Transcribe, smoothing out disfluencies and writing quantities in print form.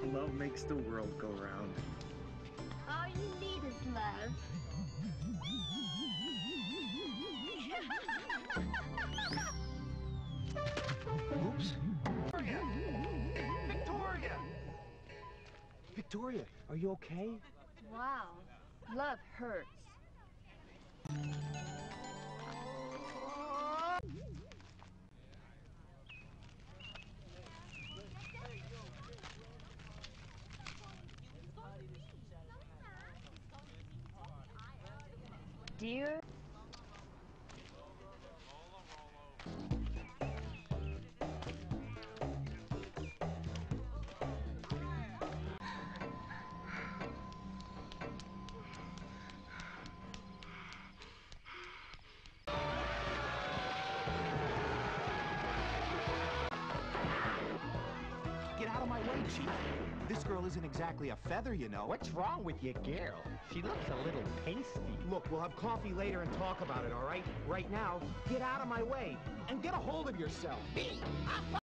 Love makes the world go round. All you need is love. Oops. Victoria! Victoria, are you okay? Wow, love hurts. Dear. Get out of my way, Chief. This girl isn't exactly a feather, you know. What's wrong with your girl? She looks a little pasty. Look, we'll have coffee later and talk about it, all right? Right now, get out of my way and get a hold of yourself. Me?